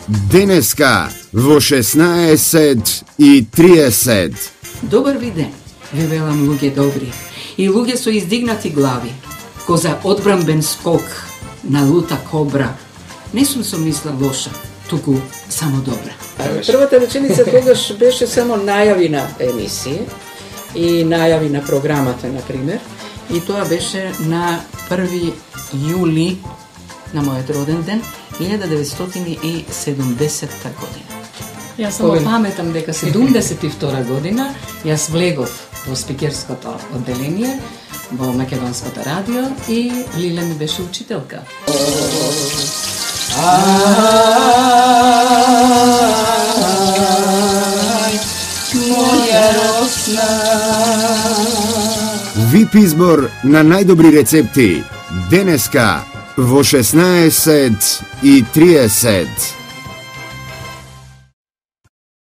Денеска во 16:30. Добар ви ден, ви велам луѓе добри и луѓе со издигнати глави, ко за одбранбен скок на лута кобра. Не сум со мисла лоша, туку само добра. Првата реченица тогаш беше само најави на емисија и најави на програмата, например, и тоа беше на 1 јули на мојот роден ден, 1970 година. Јас само паметам дека 72 година јас влегов во спикерското одделение во Македонското радио и Лиле ми беше учителка. Моја росна. ВИП избор на најдобри рецепти. Денеска во 16:30.